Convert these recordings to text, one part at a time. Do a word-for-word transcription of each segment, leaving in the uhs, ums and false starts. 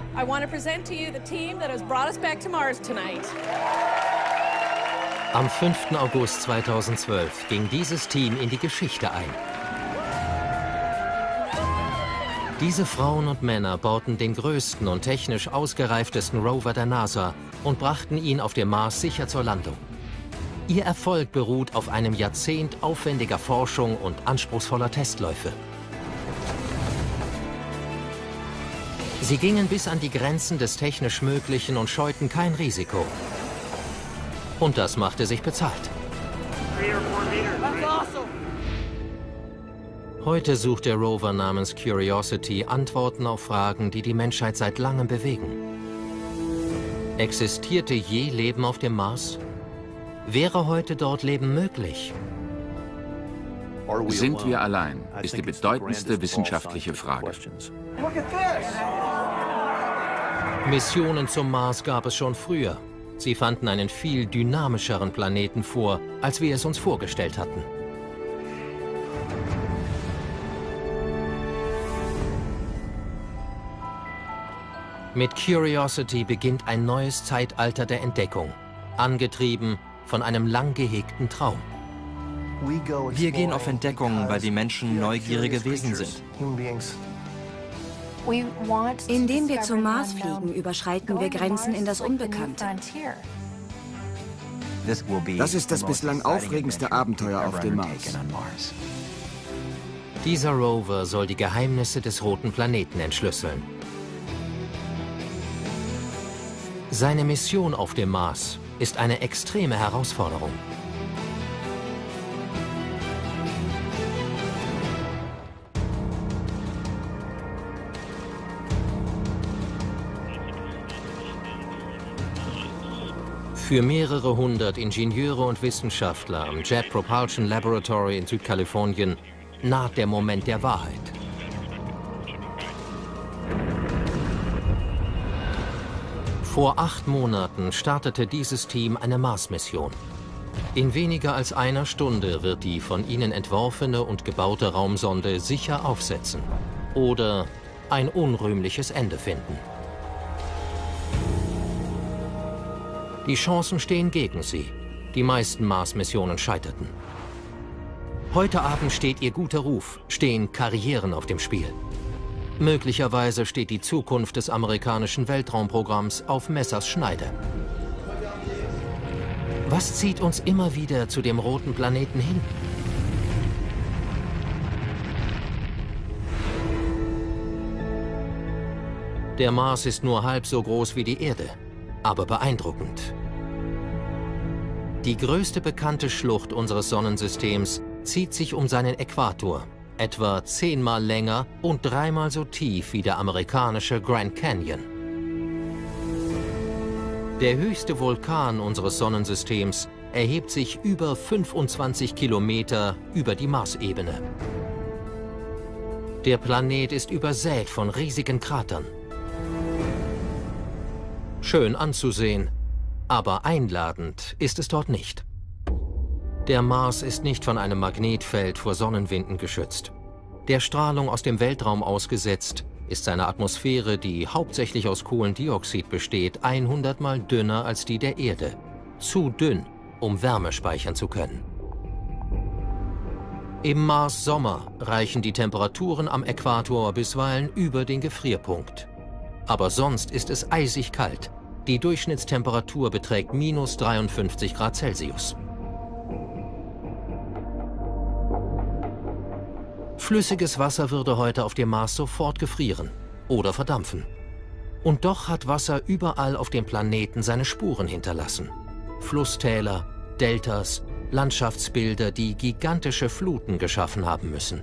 I want to present to you the team that has brought us back to Mars tonight. Am fünften August zweitausendzwölf ging dieses Team in die Geschichte ein. Diese Frauen und Männer bauten den größten und technisch ausgereiftesten Rover der NASA und brachten ihn auf dem Mars sicher zur Landung. Ihr Erfolg beruht auf einem Jahrzehnt aufwendiger Forschung und anspruchsvoller Testläufe. Sie gingen bis an die Grenzen des technisch Möglichen und scheuten kein Risiko. Und das machte sich bezahlt. Heute sucht der Rover namens Curiosity Antworten auf Fragen, die die Menschheit seit langem bewegen. Existierte je Leben auf dem Mars? Wäre heute dort Leben möglich? Sind wir allein, ist die bedeutendste wissenschaftliche Frage. Missionen zum Mars gab es schon früher. Sie fanden einen viel dynamischeren Planeten vor, als wir es uns vorgestellt hatten. Mit Curiosity beginnt ein neues Zeitalter der Entdeckung, angetrieben von einem lang gehegten Traum. Wir gehen auf Entdeckungen, weil die Menschen neugierige Wesen sind. Indem wir zum Mars fliegen, überschreiten wir Grenzen in das Unbekannte. Das ist das bislang aufregendste Abenteuer auf dem Mars. Dieser Rover soll die Geheimnisse des roten Planeten entschlüsseln. Seine Mission auf dem Mars ist eine extreme Herausforderung. Für mehrere hundert Ingenieure und Wissenschaftler am Jet Propulsion Laboratory in Südkalifornien naht der Moment der Wahrheit. Vor acht Monaten startete dieses Team eine Mars-Mission. In weniger als einer Stunde wird die von ihnen entworfene und gebaute Raumsonde sicher aufsetzen oder ein unrühmliches Ende finden. Die Chancen stehen gegen sie. Die meisten Mars-Missionen scheiterten. Heute Abend steht ihr guter Ruf, stehen Karrieren auf dem Spiel. Möglicherweise steht die Zukunft des amerikanischen Weltraumprogramms auf Messers Schneide. Was zieht uns immer wieder zu dem roten Planeten hin? Der Mars ist nur halb so groß wie die Erde, aber beeindruckend. Die größte bekannte Schlucht unseres Sonnensystems zieht sich um seinen Äquator, etwa zehnmal länger und dreimal so tief wie der amerikanische Grand Canyon. Der höchste Vulkan unseres Sonnensystems erhebt sich über fünfundzwanzig Kilometer über die Marsebene. Der Planet ist übersät von riesigen Kratern. Schön anzusehen, aber einladend ist es dort nicht. Der Mars ist nicht von einem Magnetfeld vor Sonnenwinden geschützt. Der Strahlung aus dem Weltraum ausgesetzt, ist seine Atmosphäre, die hauptsächlich aus Kohlendioxid besteht, hundert Mal dünner als die der Erde. Zu dünn, um Wärme speichern zu können. Im Mars Sommer reichen die Temperaturen am Äquator bisweilen über den Gefrierpunkt. Aber sonst ist es eisig kalt. Die Durchschnittstemperatur beträgt minus dreiundfünfzig Grad Celsius. Flüssiges Wasser würde heute auf dem Mars sofort gefrieren oder verdampfen. Und doch hat Wasser überall auf dem Planeten seine Spuren hinterlassen. Flusstäler, Deltas, Landschaftsbilder, die gigantische Fluten geschaffen haben müssen.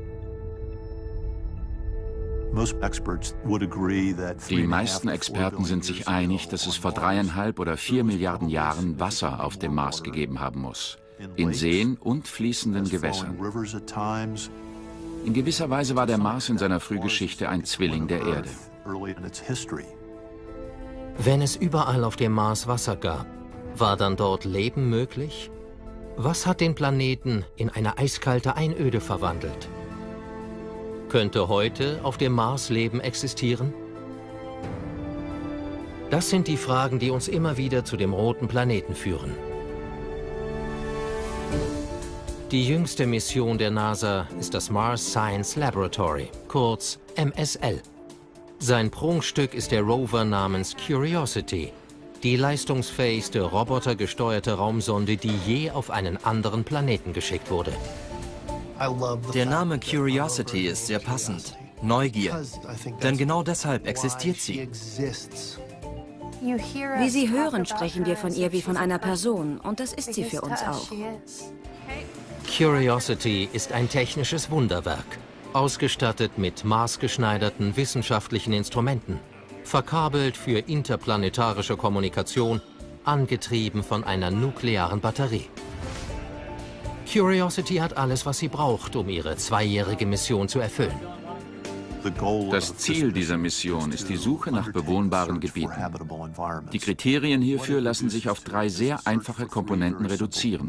Die meisten Experten sind sich einig, dass es vor dreieinhalb oder vier Milliarden Jahren Wasser auf dem Mars gegeben haben muss. In Seen und fließenden Gewässern. In gewisser Weise war der Mars in seiner Frühgeschichte ein Zwilling der Erde. Wenn es überall auf dem Mars Wasser gab, war dann dort Leben möglich? Was hat den Planeten in eine eiskalte Einöde verwandelt? Könnte heute auf dem Mars Leben existieren? Das sind die Fragen, die uns immer wieder zu dem roten Planeten führen. Die jüngste Mission der NASA ist das Mars Science Laboratory, kurz M S L. Sein Prunkstück ist der Rover namens Curiosity, die leistungsfähigste robotergesteuerte Raumsonde, die je auf einen anderen Planeten geschickt wurde. Der Name Curiosity ist sehr passend. Neugier. Denn genau deshalb existiert sie. Wie Sie hören, sprechen wir von ihr wie von einer Person. Und das ist sie für uns auch. Curiosity ist ein technisches Wunderwerk, ausgestattet mit maßgeschneiderten wissenschaftlichen Instrumenten, verkabelt für interplanetarische Kommunikation, angetrieben von einer nuklearen Batterie. Curiosity hat alles, was sie braucht, um ihre zweijährige Mission zu erfüllen. Das Ziel dieser Mission ist die Suche nach bewohnbaren Gebieten. Die Kriterien hierfür lassen sich auf drei sehr einfache Komponenten reduzieren.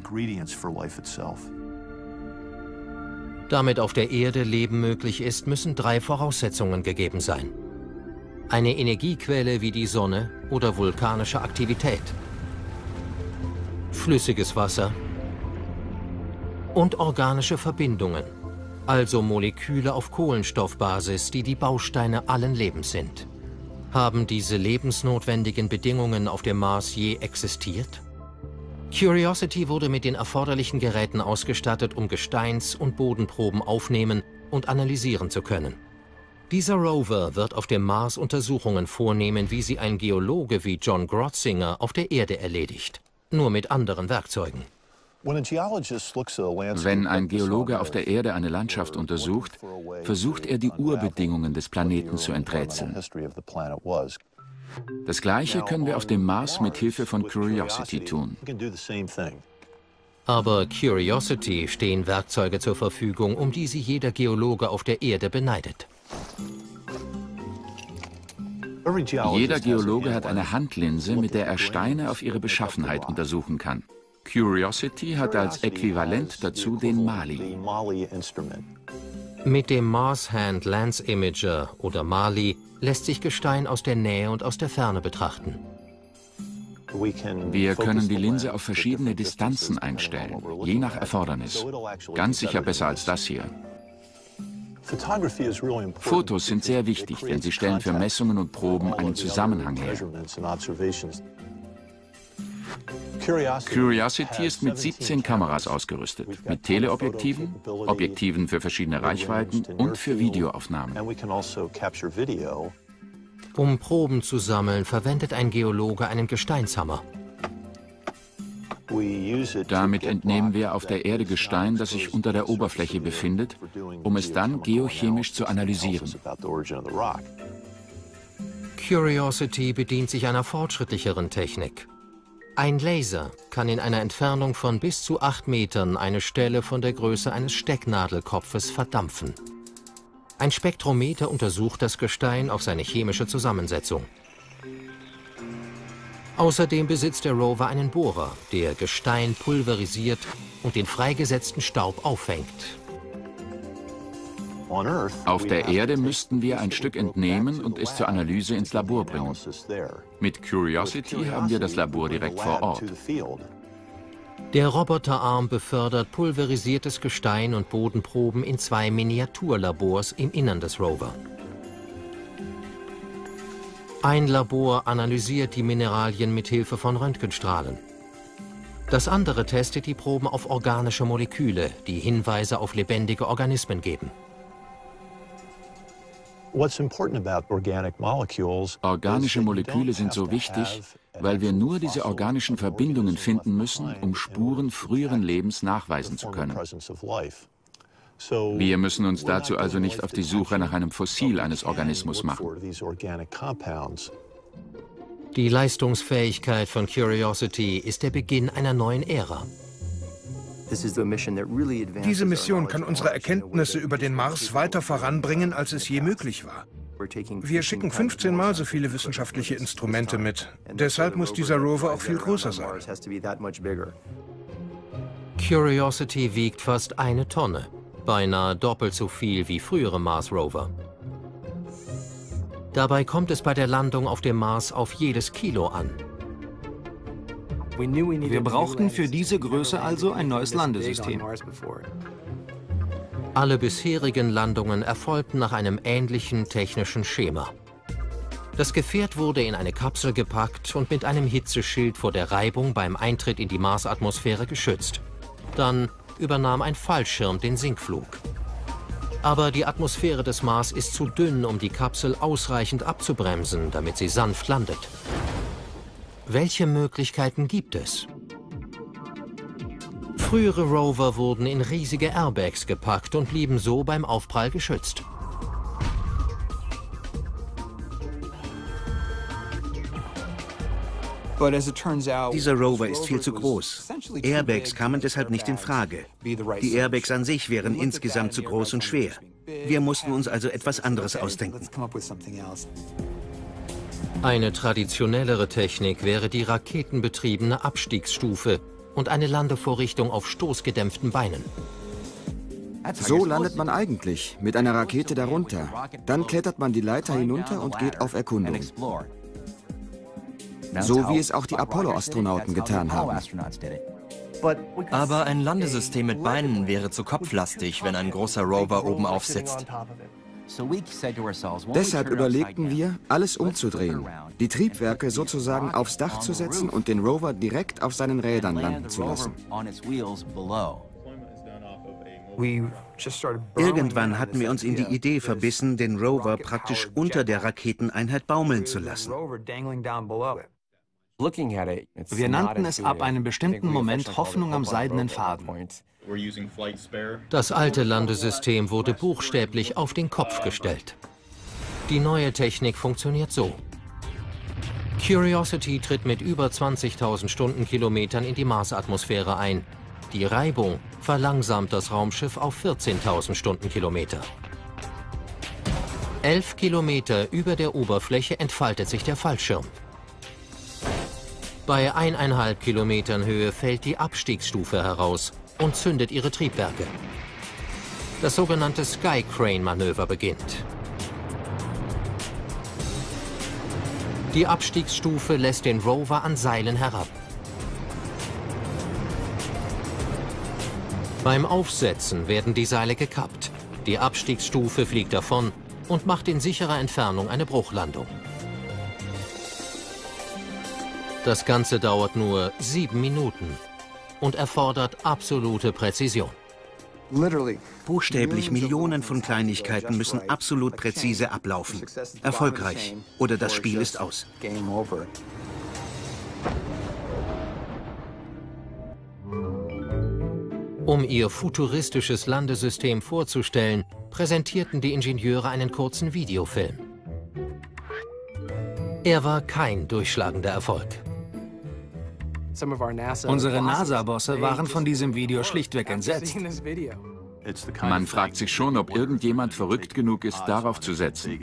Damit auf der Erde Leben möglich ist, müssen drei Voraussetzungen gegeben sein. Eine Energiequelle wie die Sonne oder vulkanische Aktivität, flüssiges Wasser und organische Verbindungen, also Moleküle auf Kohlenstoffbasis, die die Bausteine allen Lebens sind. Haben diese lebensnotwendigen Bedingungen auf dem Mars je existiert? Curiosity wurde mit den erforderlichen Geräten ausgestattet, um Gesteins- und Bodenproben aufnehmen und analysieren zu können. Dieser Rover wird auf dem Mars Untersuchungen vornehmen, wie sie ein Geologe wie John Grotzinger auf der Erde erledigt, nur mit anderen Werkzeugen. Wenn ein Geologe auf der Erde eine Landschaft untersucht, versucht er, die Urbedingungen des Planeten zu enträtseln. Das Gleiche können wir auf dem Mars mit Hilfe von Curiosity tun. Aber Curiosity stehen Werkzeuge zur Verfügung, um die sie jeder Geologe auf der Erde beneidet. Jeder Geologe hat eine Handlinse, mit der er Steine auf ihre Beschaffenheit untersuchen kann. Curiosity hat als Äquivalent dazu den MALI. Mit dem Mars Hand Lens Imager oder MALI lässt sich Gestein aus der Nähe und aus der Ferne betrachten. Wir können die Linse auf verschiedene Distanzen einstellen, je nach Erfordernis. Ganz sicher besser als das hier. Fotos sind sehr wichtig, denn sie stellen für Messungen und Proben einen Zusammenhang her. Curiosity ist mit siebzehn Kameras ausgerüstet, mit Teleobjektiven, Objektiven für verschiedene Reichweiten und für Videoaufnahmen. Um Proben zu sammeln, verwendet ein Geologe einen Gesteinshammer. Damit entnehmen wir auf der Erde Gestein, das sich unter der Oberfläche befindet, um es dann geochemisch zu analysieren. Curiosity bedient sich einer fortschrittlicheren Technik. Ein Laser kann in einer Entfernung von bis zu acht Metern eine Stelle von der Größe eines Stecknadelkopfes verdampfen. Ein Spektrometer untersucht das Gestein auf seine chemische Zusammensetzung. Außerdem besitzt der Rover einen Bohrer, der Gestein pulverisiert und den freigesetzten Staub auffängt. Auf der Erde müssten wir ein Stück entnehmen und es zur Analyse ins Labor bringen. Mit Curiosity haben wir das Labor direkt vor Ort. Der Roboterarm befördert pulverisiertes Gestein und Bodenproben in zwei Miniaturlabors im Innern des Rover. Ein Labor analysiert die Mineralien mit Hilfe von Röntgenstrahlen. Das andere testet die Proben auf organische Moleküle, die Hinweise auf lebendige Organismen geben. Organische Moleküle sind so wichtig, weil wir nur diese organischen Verbindungen finden müssen, um Spuren früheren Lebens nachweisen zu können. Wir müssen uns dazu also nicht auf die Suche nach einem Fossil eines Organismus machen. Die Leistungsfähigkeit von Curiosity ist der Beginn einer neuen Ära. Diese Mission kann unsere Erkenntnisse über den Mars weiter voranbringen, als es je möglich war. Wir schicken fünfzehn Mal so viele wissenschaftliche Instrumente mit. Deshalb muss dieser Rover auch viel größer sein. Curiosity wiegt fast eine Tonne, beinahe doppelt so viel wie frühere Mars-Rover. Dabei kommt es bei der Landung auf dem Mars auf jedes Kilo an. Wir brauchten für diese Größe also ein neues Landesystem. Alle bisherigen Landungen erfolgten nach einem ähnlichen technischen Schema. Das Gefährt wurde in eine Kapsel gepackt und mit einem Hitzeschild vor der Reibung beim Eintritt in die Marsatmosphäre geschützt. Dann übernahm ein Fallschirm den Sinkflug. Aber die Atmosphäre des Mars ist zu dünn, um die Kapsel ausreichend abzubremsen, damit sie sanft landet. Welche Möglichkeiten gibt es? Frühere Rover wurden in riesige Airbags gepackt und blieben so beim Aufprall geschützt. Dieser Rover ist viel zu groß. Airbags kamen deshalb nicht in Frage. Die Airbags an sich wären insgesamt zu groß und schwer. Wir mussten uns also etwas anderes ausdenken. Eine traditionellere Technik wäre die raketenbetriebene Abstiegsstufe und eine Landevorrichtung auf stoßgedämpften Beinen. So landet man eigentlich, mit einer Rakete darunter. Dann klettert man die Leiter hinunter und geht auf Erkundung. So wie es auch die Apollo-Astronauten getan haben. Aber ein Landesystem mit Beinen wäre zu kopflastig, wenn ein großer Rover oben aufsitzt. Deshalb überlegten wir, alles umzudrehen, die Triebwerke sozusagen aufs Dach zu setzen und den Rover direkt auf seinen Rädern landen zu lassen. Irgendwann hatten wir uns in die Idee verbissen, den Rover praktisch unter der Raketeneinheit baumeln zu lassen. Wir nannten es ab einem bestimmten Moment Hoffnung am seidenen Faden. Das alte Landesystem wurde buchstäblich auf den Kopf gestellt. Die neue Technik funktioniert so. Curiosity tritt mit über zwanzigtausend Stundenkilometern in die Marsatmosphäre ein. Die Reibung verlangsamt das Raumschiff auf vierzehntausend Stundenkilometer. Elf Kilometer über der Oberfläche entfaltet sich der Fallschirm. Bei eineinhalb Kilometern Höhe fällt die Abstiegsstufe heraus und zündet ihre Triebwerke. Das sogenannte Sky Crane-Manöver beginnt. Die Abstiegsstufe lässt den Rover an Seilen herab. Beim Aufsetzen werden die Seile gekappt. Die Abstiegsstufe fliegt davon und macht in sicherer Entfernung eine Bruchlandung. Das Ganze dauert nur sieben Minuten und erfordert absolute Präzision. Buchstäblich Millionen von Kleinigkeiten müssen absolut präzise ablaufen. Erfolgreich. Oder das Spiel ist aus. Um ihr futuristisches Landesystem vorzustellen, präsentierten die Ingenieure einen kurzen Videofilm. Er war kein durchschlagender Erfolg. Unsere NASA-Bosse waren von diesem Video schlichtweg entsetzt. Man fragt sich schon, ob irgendjemand verrückt genug ist, darauf zu setzen.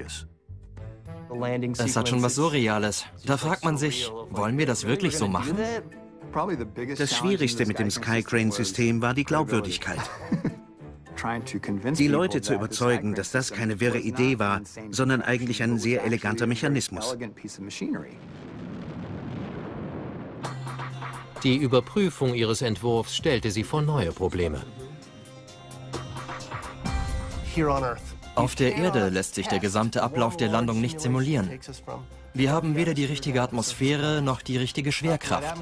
Es hat schon was Surreales. Da fragt man sich, wollen wir das wirklich so machen? Das Schwierigste mit dem Sky Crane-System war die Glaubwürdigkeit. Die Leute zu überzeugen, dass das keine wirre Idee war, sondern eigentlich ein sehr eleganter Mechanismus. Die Überprüfung ihres Entwurfs stellte sie vor neue Probleme. Auf der Erde lässt sich der gesamte Ablauf der Landung nicht simulieren. Wir haben weder die richtige Atmosphäre noch die richtige Schwerkraft.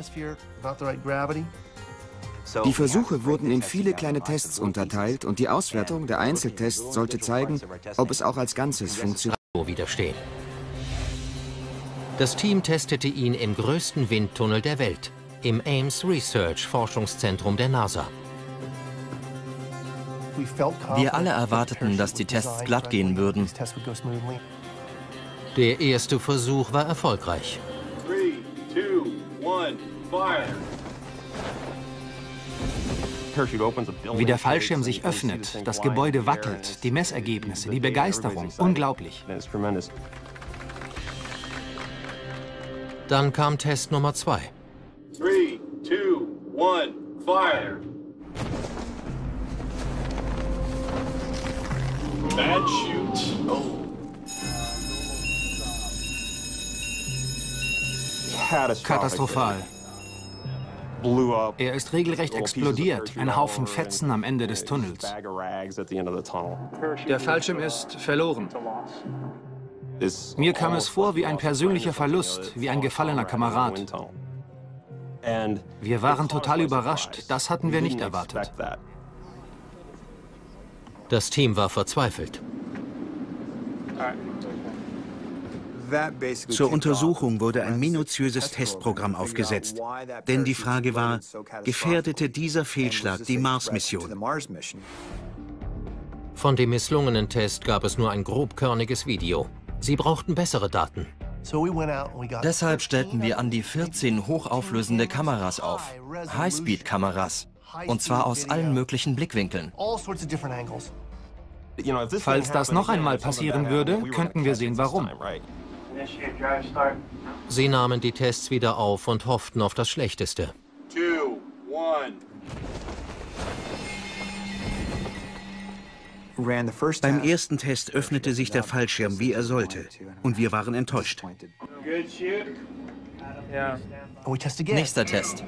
Die Versuche wurden in viele kleine Tests unterteilt und die Auswertung der Einzeltests sollte zeigen, ob es auch als Ganzes funktioniert. Widerstehen. Das Team testete ihn im größten Windtunnel der Welt, im Ames Research Forschungszentrum der NASA. Wir alle erwarteten, dass die Tests glatt gehen würden. Der erste Versuch war erfolgreich. Three, two, one, fire. Wie der Fallschirm sich öffnet, das Gebäude wackelt, die Messergebnisse, die Begeisterung, unglaublich. Dann kam Test Nummer zwei. Three, two, one, fire. Bad shoot. Oh. Katastrophal. Er ist regelrecht explodiert, ein Haufen Fetzen am Ende des Tunnels. Der Fallschirm ist verloren. Mir kam es vor wie ein persönlicher Verlust, wie ein gefallener Kamerad. Wir waren total überrascht, das hatten wir nicht erwartet. Das Team war verzweifelt. Zur Untersuchung wurde ein minutiöses Testprogramm aufgesetzt, denn die Frage war, gefährdete dieser Fehlschlag die Mars-Mission? Von dem misslungenen Test gab es nur ein grobkörniges Video. Sie brauchten bessere Daten. Deshalb stellten wir an die vierzehn hochauflösende Kameras auf, Highspeed-Kameras, und zwar aus allen möglichen Blickwinkeln. Falls das noch einmal passieren würde, könnten wir sehen, warum. Sie nahmen die Tests wieder auf und hofften auf das Schlechteste. Two, one. Beim ersten Test öffnete sich der Fallschirm, wie er sollte, und wir waren enttäuscht. Nächster Test.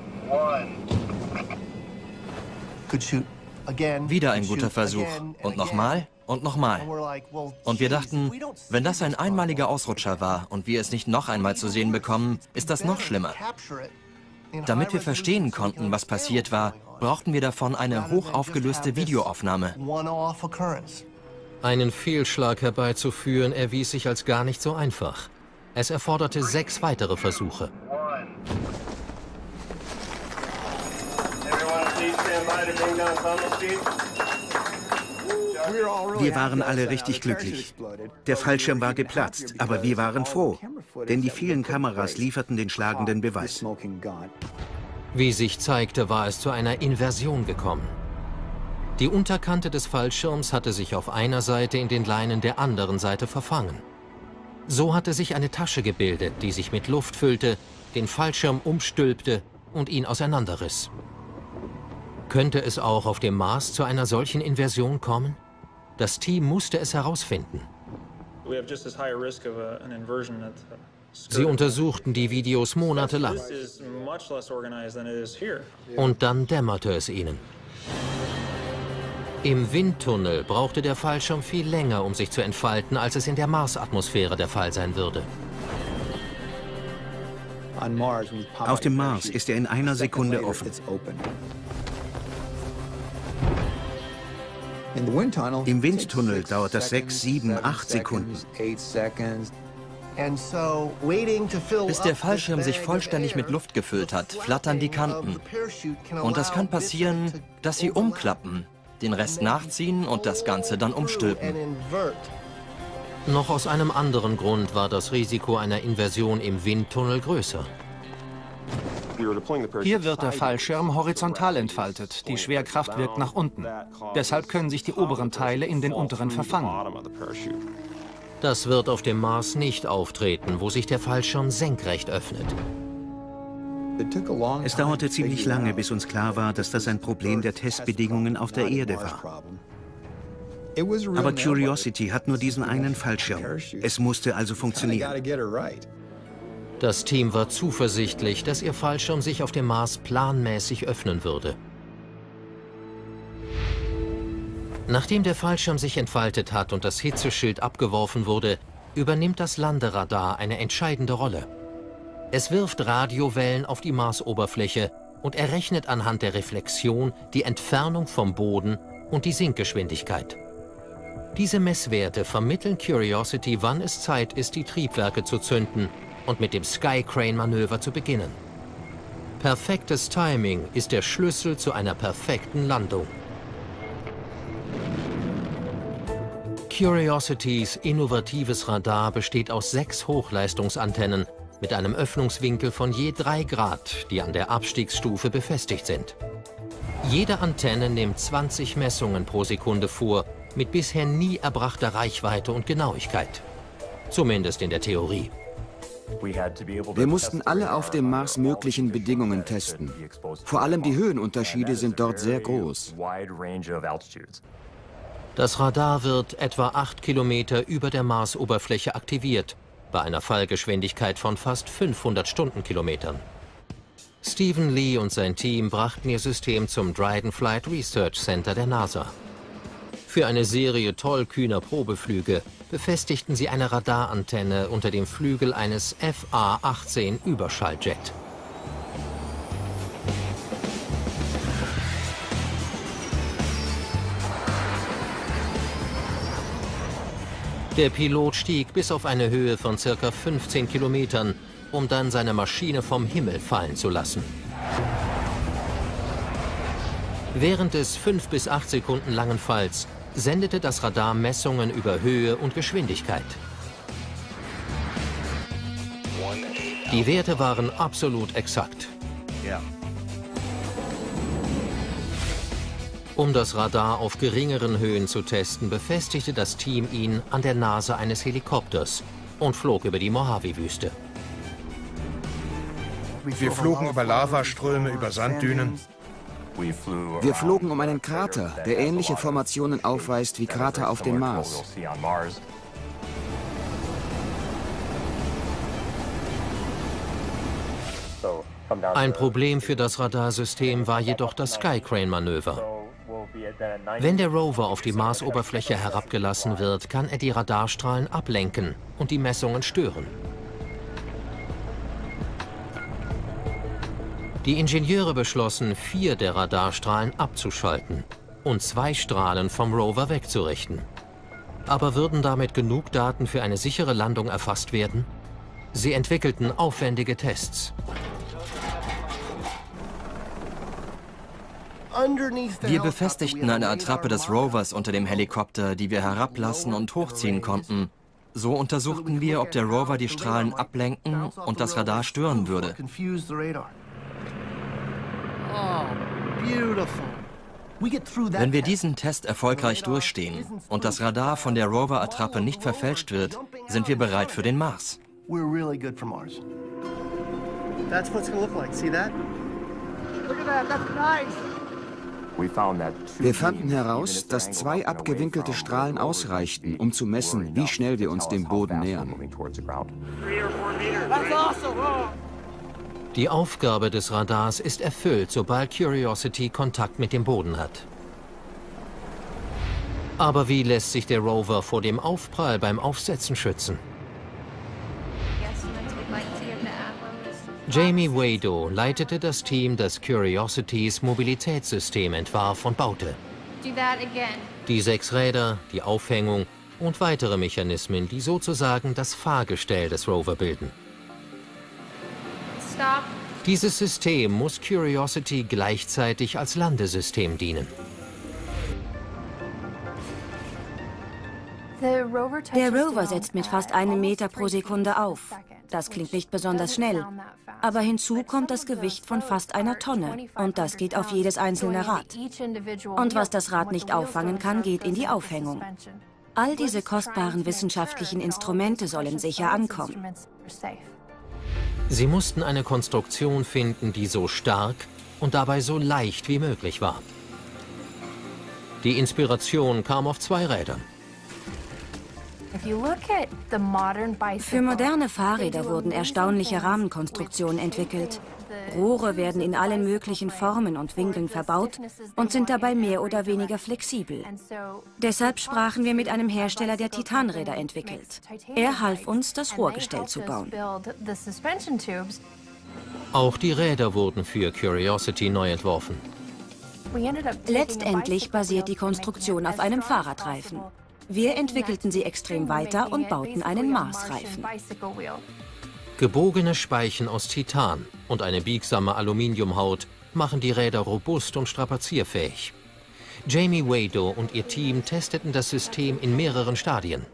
Wieder ein guter Versuch. Und nochmal und nochmal. Und wir dachten, wenn das ein einmaliger Ausrutscher war und wir es nicht noch einmal zu sehen bekommen, ist das noch schlimmer. Damit wir verstehen konnten, was passiert war, brauchten wir davon eine hochaufgelöste Videoaufnahme. Einen Fehlschlag herbeizuführen erwies sich als gar nicht so einfach. Es erforderte sechs weitere Versuche. Wir waren alle richtig glücklich. Der Fallschirm war geplatzt, aber wir waren froh, denn die vielen Kameras lieferten den schlagenden Beweis. Wie sich zeigte, war es zu einer Inversion gekommen. Die Unterkante des Fallschirms hatte sich auf einer Seite in den Leinen der anderen Seite verfangen. So hatte sich eine Tasche gebildet, die sich mit Luft füllte, den Fallschirm umstülpte und ihn auseinanderriss. Könnte es auch auf dem Mars zu einer solchen Inversion kommen? Das Team musste es herausfinden. Sie untersuchten die Videos monatelang. Und dann dämmerte es ihnen. Im Windtunnel brauchte der Fallschirm viel länger, um sich zu entfalten, als es in der Marsatmosphäre der Fall sein würde. Auf dem Mars ist er in einer Sekunde offen. Im Windtunnel dauert das sechs, sieben, acht Sekunden. Bis der Fallschirm sich vollständig mit Luft gefüllt hat, flattern die Kanten. Und das kann passieren, dass sie umklappen, den Rest nachziehen und das Ganze dann umstülpen. Noch aus einem anderen Grund war das Risiko einer Inversion im Windtunnel größer. Hier wird der Fallschirm horizontal entfaltet. Die Schwerkraft wirkt nach unten. Deshalb können sich die oberen Teile in den unteren verfangen. Das wird auf dem Mars nicht auftreten, wo sich der Fallschirm senkrecht öffnet. Es dauerte ziemlich lange, bis uns klar war, dass das ein Problem der Testbedingungen auf der Erde war. Aber Curiosity hat nur diesen einen Fallschirm. Es musste also funktionieren. Das Team war zuversichtlich, dass ihr Fallschirm sich auf dem Mars planmäßig öffnen würde. Nachdem der Fallschirm sich entfaltet hat und das Hitzeschild abgeworfen wurde, übernimmt das Landeradar eine entscheidende Rolle. Es wirft Radiowellen auf die Marsoberfläche und errechnet anhand der Reflexion die Entfernung vom Boden und die Sinkgeschwindigkeit. Diese Messwerte vermitteln Curiosity, wann es Zeit ist, die Triebwerke zu zünden und mit dem Skycrane-Manöver zu beginnen. Perfektes Timing ist der Schlüssel zu einer perfekten Landung. Curiositys innovatives Radar besteht aus sechs Hochleistungsantennen mit einem Öffnungswinkel von je drei Grad, die an der Abstiegsstufe befestigt sind. Jede Antenne nimmt zwanzig Messungen pro Sekunde vor, mit bisher nie erbrachter Reichweite und Genauigkeit. Zumindest in der Theorie. Wir mussten alle auf dem Mars möglichen Bedingungen testen. Vor allem die Höhenunterschiede sind dort sehr groß. Das Radar wird etwa acht Kilometer über der Marsoberfläche aktiviert, bei einer Fallgeschwindigkeit von fast fünfhundert Stundenkilometern. Stephen Lee und sein Team brachten ihr System zum Dryden Flight Research Center der NASA. Für eine Serie tollkühner Probeflüge befestigten sie eine Radarantenne unter dem Flügel eines F A achtzehn Überschalljet. Der Pilot stieg bis auf eine Höhe von circa fünfzehn Kilometern, um dann seine Maschine vom Himmel fallen zu lassen. Während des fünf bis acht Sekunden langen Falls sendete das Radar Messungen über Höhe und Geschwindigkeit. Die Werte waren absolut exakt. Um das Radar auf geringeren Höhen zu testen, befestigte das Team ihn an der Nase eines Helikopters und flog über die Mojave-Wüste. Wir flogen über Lavaströme, über Sanddünen. Wir flogen um einen Krater, der ähnliche Formationen aufweist wie Krater auf dem Mars. Ein Problem für das Radarsystem war jedoch das Skycrane-Manöver. Wenn der Rover auf die Marsoberfläche herabgelassen wird, kann er die Radarstrahlen ablenken und die Messungen stören. Die Ingenieure beschlossen, vier der Radarstrahlen abzuschalten und zwei Strahlen vom Rover wegzurichten. Aber würden damit genug Daten für eine sichere Landung erfasst werden? Sie entwickelten aufwendige Tests. Wir befestigten eine Attrappe des Rovers unter dem Helikopter, die wir herablassen und hochziehen konnten. So untersuchten wir, ob der Rover die Strahlen ablenken und das Radar stören würde. Wenn wir diesen Test erfolgreich durchstehen und das Radar von der Rover-Attrappe nicht verfälscht wird, sind wir bereit für den Mars. Wir fanden heraus, dass zwei abgewinkelte Strahlen ausreichten, um zu messen, wie schnell wir uns dem Boden nähern. Die Aufgabe des Radars ist erfüllt, sobald Curiosity Kontakt mit dem Boden hat. Aber wie lässt sich der Rover vor dem Aufprall beim Aufsetzen schützen? Jamie Wado leitete das Team, das Curiositys Mobilitätssystem entwarf und baute. Die sechs Räder, die Aufhängung und weitere Mechanismen, die sozusagen das Fahrgestell des Rover bilden. Dieses System muss Curiosity gleichzeitig als Landesystem dienen. Der Rover setzt mit fast einem Meter pro Sekunde auf. Das klingt nicht besonders schnell. Aber hinzu kommt das Gewicht von fast einer Tonne. Und das geht auf jedes einzelne Rad. Und was das Rad nicht auffangen kann, geht in die Aufhängung. All diese kostbaren wissenschaftlichen Instrumente sollen sicher ankommen. Sie mussten eine Konstruktion finden, die so stark und dabei so leicht wie möglich war. Die Inspiration kam auf zwei Rädern. Für moderne Fahrräder wurden erstaunliche Rahmenkonstruktionen entwickelt. Rohre werden in allen möglichen Formen und Winkeln verbaut und sind dabei mehr oder weniger flexibel. Deshalb sprachen wir mit einem Hersteller, der Titanräder entwickelt. Er half uns, das Rohrgestell zu bauen. Auch die Räder wurden für Curiosity neu entworfen. Letztendlich basiert die Konstruktion auf einem Fahrradreifen. Wir entwickelten sie extrem weiter und bauten einen Marsreifen. Gebogene Speichen aus Titan und eine biegsame Aluminiumhaut machen die Räder robust und strapazierfähig. Jamie Wado und ihr Team testeten das System in mehreren Stadien.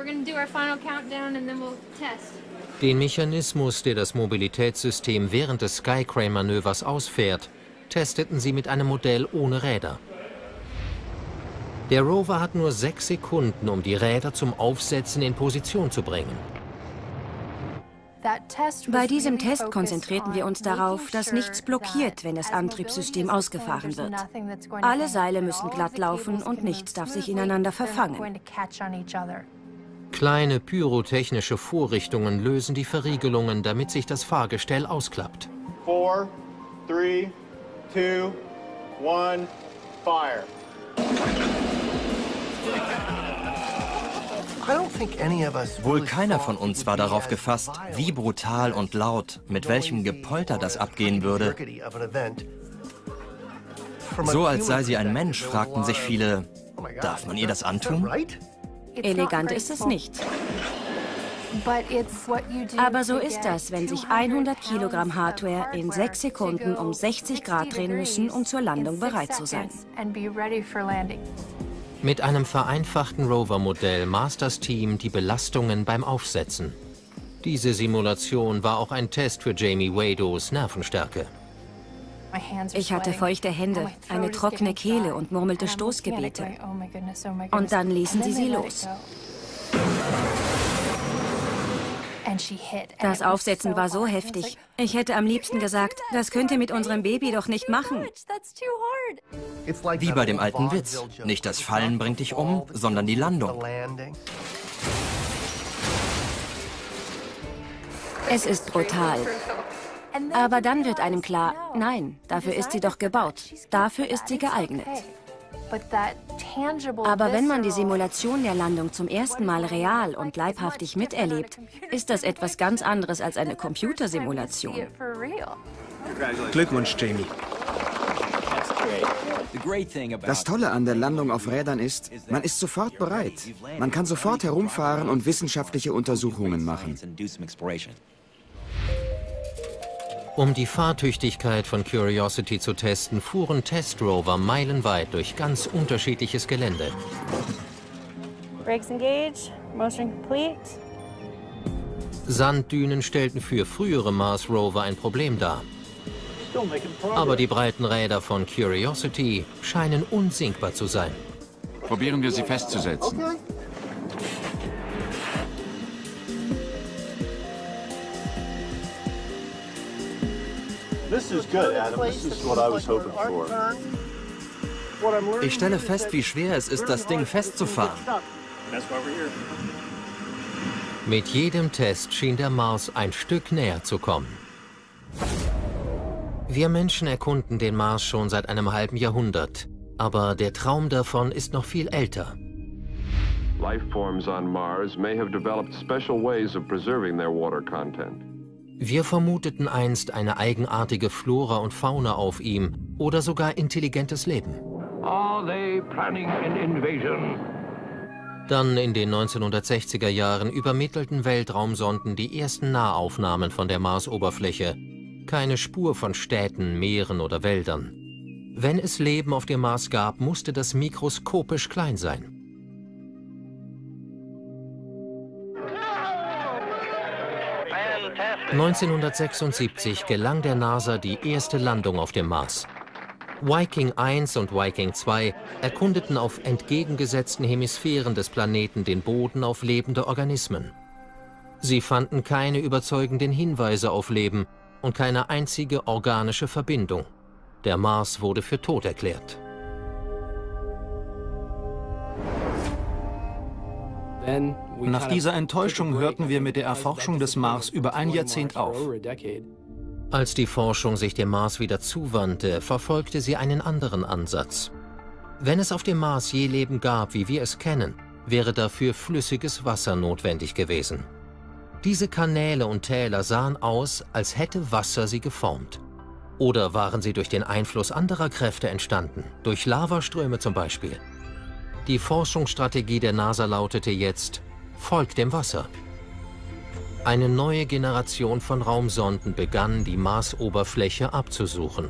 Den Mechanismus, der das Mobilitätssystem während des Skycrane-Manövers ausfährt, testeten sie mit einem Modell ohne Räder. Der Rover hat nur sechs Sekunden, um die Räder zum Aufsetzen in Position zu bringen. Bei diesem Test konzentrierten wir uns darauf, dass nichts blockiert, wenn das Antriebssystem ausgefahren wird. Alle Seile müssen glatt laufen und nichts darf sich ineinander verfangen. Kleine pyrotechnische Vorrichtungen lösen die Verriegelungen, damit sich das Fahrgestell ausklappt. Four, three, two, one, fire. Wohl keiner von uns war darauf gefasst, wie brutal und laut, mit welchem Gepolter das abgehen würde. So als sei sie ein Mensch, fragten sich viele, darf man ihr das antun? Elegant ist es nicht. Aber so ist das, wenn sich hundert Kilogramm Hardware in sechs Sekunden um sechzig Grad drehen müssen, um zur Landung bereit zu sein. Mit einem vereinfachten Rover-Modell maß das Team die Belastungen beim Aufsetzen. Diese Simulation war auch ein Test für Jamie Wados Nervenstärke. Ich hatte feuchte Hände, eine trockene Kehle und murmelte Stoßgebete. Und dann ließen sie sie los. Das Aufsetzen war so heftig. Ich hätte am liebsten gesagt, das könnt ihr mit unserem Baby doch nicht machen. Wie bei dem alten Witz. Nicht das Fallen bringt dich um, sondern die Landung. Es ist brutal. Aber dann wird einem klar, nein, dafür ist sie doch gebaut. Dafür ist sie geeignet. Aber wenn man die Simulation der Landung zum ersten Mal real und leibhaftig miterlebt, ist das etwas ganz anderes als eine Computersimulation. Glückwunsch, Jamie. Das Tolle an der Landung auf Rädern ist, man ist sofort bereit. Man kann sofort herumfahren und wissenschaftliche Untersuchungen machen. Um die Fahrtüchtigkeit von Curiosity zu testen, fuhren Testrover meilenweit durch ganz unterschiedliches Gelände. Brakes engaged, motion complete. Sanddünen stellten für frühere Mars-Rover ein Problem dar. Aber die breiten Räder von Curiosity scheinen unsinkbar zu sein. Probieren wir sie festzusetzen. Okay. Ich stelle fest, wie schwer es ist, das Ding festzufahren. Mit jedem Test schien der Mars ein Stück näher zu kommen. Wir Menschen erkunden den Mars schon seit einem halben Jahrhundert. Aber der Traum davon ist noch viel älter. Lifeforms on Mars may have developed special ways of preserving their water content. Wir vermuteten einst eine eigenartige Flora und Fauna auf ihm oder sogar intelligentes Leben. Are they planning an invasion? Dann in den neunzehnhundertsechziger Jahren übermittelten Weltraumsonden die ersten Nahaufnahmen von der Marsoberfläche. Keine Spur von Städten, Meeren oder Wäldern. Wenn es Leben auf dem Mars gab, musste das mikroskopisch klein sein. neunzehnhundertsechsundsiebzig gelang der NASA die erste Landung auf dem Mars. Viking eins und Viking zwei erkundeten auf entgegengesetzten Hemisphären des Planeten den Boden auf lebende Organismen. Sie fanden keine überzeugenden Hinweise auf Leben und keine einzige organische Verbindung. Der Mars wurde für tot erklärt. Nach dieser Enttäuschung hörten wir mit der Erforschung des Mars über ein Jahrzehnt auf. Als die Forschung sich dem Mars wieder zuwandte, verfolgte sie einen anderen Ansatz. Wenn es auf dem Mars je Leben gab, wie wir es kennen, wäre dafür flüssiges Wasser notwendig gewesen. Diese Kanäle und Täler sahen aus, als hätte Wasser sie geformt. Oder waren sie durch den Einfluss anderer Kräfte entstanden, durch Lavaströme zum Beispiel? Die Forschungsstrategie der NASA lautete jetzt: Folgt dem Wasser. Eine neue Generation von Raumsonden begann, die Marsoberfläche abzusuchen.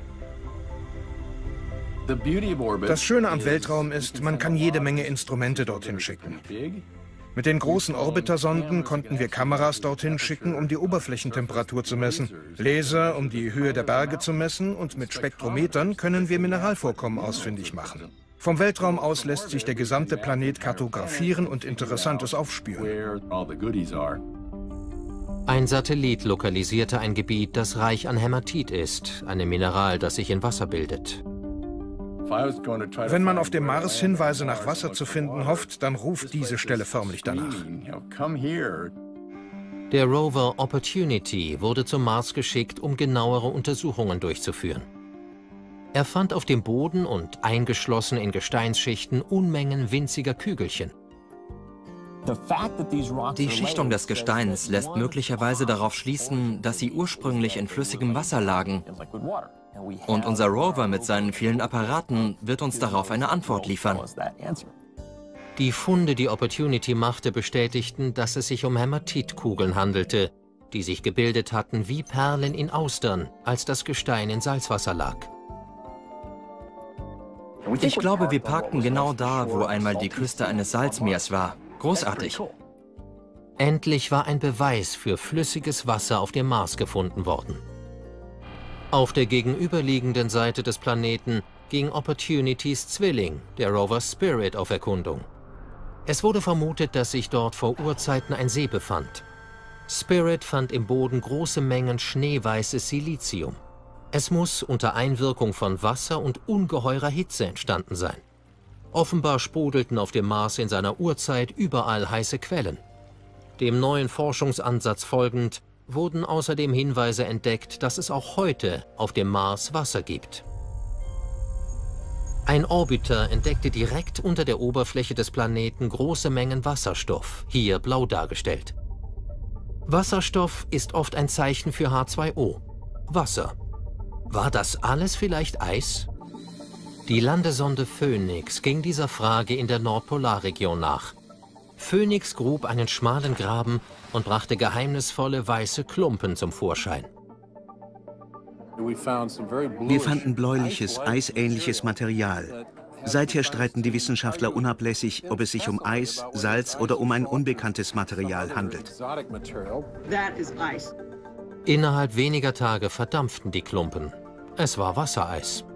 Das Schöne am Weltraum ist, man kann jede Menge Instrumente dorthin schicken. Mit den großen Orbitersonden konnten wir Kameras dorthin schicken, um die Oberflächentemperatur zu messen, Laser, um die Höhe der Berge zu messen, und mit Spektrometern können wir Mineralvorkommen ausfindig machen. Vom Weltraum aus lässt sich der gesamte Planet kartografieren und Interessantes aufspüren. Ein Satellit lokalisierte ein Gebiet, das reich an Hämatit ist, einem Mineral, das sich in Wasser bildet. Wenn man auf dem Mars Hinweise nach Wasser zu finden hofft, dann ruft diese Stelle förmlich danach. Der Rover Opportunity wurde zum Mars geschickt, um genauere Untersuchungen durchzuführen. Er fand auf dem Boden und eingeschlossen in Gesteinsschichten Unmengen winziger Kügelchen. Die Schichtung des Gesteins lässt möglicherweise darauf schließen, dass sie ursprünglich in flüssigem Wasser lagen. Und unser Rover mit seinen vielen Apparaten wird uns darauf eine Antwort liefern. Die Funde, die Opportunity machte, bestätigten, dass es sich um Hämatitkugeln handelte, die sich gebildet hatten wie Perlen in Austern, als das Gestein in Salzwasser lag. Ich glaube, wir parkten genau da, wo einmal die Küste eines Salzmeers war. Großartig. Endlich war ein Beweis für flüssiges Wasser auf dem Mars gefunden worden. Auf der gegenüberliegenden Seite des Planeten ging Opportunitys Zwilling, der Rover Spirit, auf Erkundung. Es wurde vermutet, dass sich dort vor Urzeiten ein See befand. Spirit fand im Boden große Mengen schneeweißes Silizium. Es muss unter Einwirkung von Wasser und ungeheurer Hitze entstanden sein. Offenbar sprudelten auf dem Mars in seiner Urzeit überall heiße Quellen. Dem neuen Forschungsansatz folgend wurden außerdem Hinweise entdeckt, dass es auch heute auf dem Mars Wasser gibt. Ein Orbiter entdeckte direkt unter der Oberfläche des Planeten große Mengen Wasserstoff, hier blau dargestellt. Wasserstoff ist oft ein Zeichen für H zwei O, Wasser. War das alles vielleicht Eis? Die Landesonde Phoenix ging dieser Frage in der Nordpolarregion nach. Phoenix grub einen schmalen Graben und brachte geheimnisvolle weiße Klumpen zum Vorschein. Wir fanden bläuliches, eisähnliches Material. Seither streiten die Wissenschaftler unablässig, ob es sich um Eis, Salz oder um ein unbekanntes Material handelt. Innerhalb weniger Tage verdampften die Klumpen. Es war Wassereis.